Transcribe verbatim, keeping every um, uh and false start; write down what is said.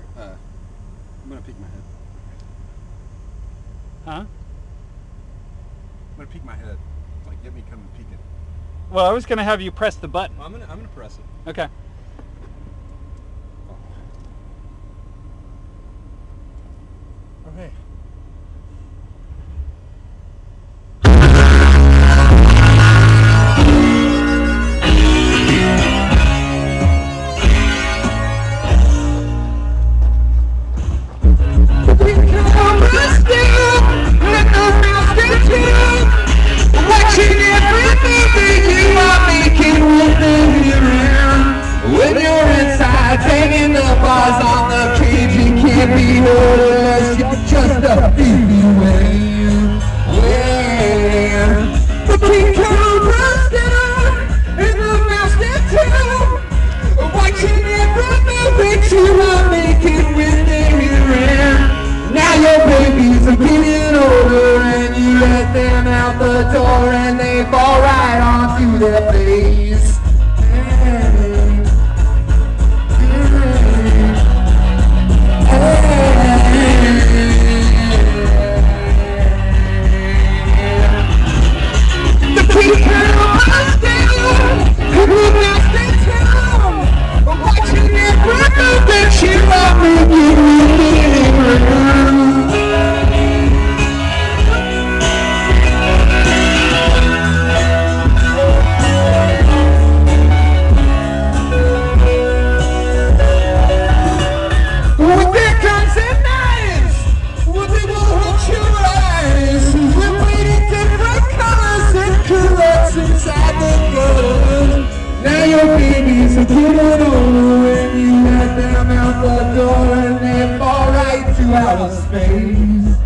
here. Uh, I'm gonna peek my head. Huh? I'm gonna peek my head. Like, get me coming peeking. Well, I was gonna have you press the button. Well, I'm gonna I'm gonna press it. Okay. Okay. When you're inside, taking the bars on the cage, you can't be heard unless you're just a beware. Where the king comes down and the master too, watching every move that you are making with their hand. Now your babies are getting older and you let them out the door and they fall right onto their face. Now your babies are getting older and you let them out the door and they fall right to outer space.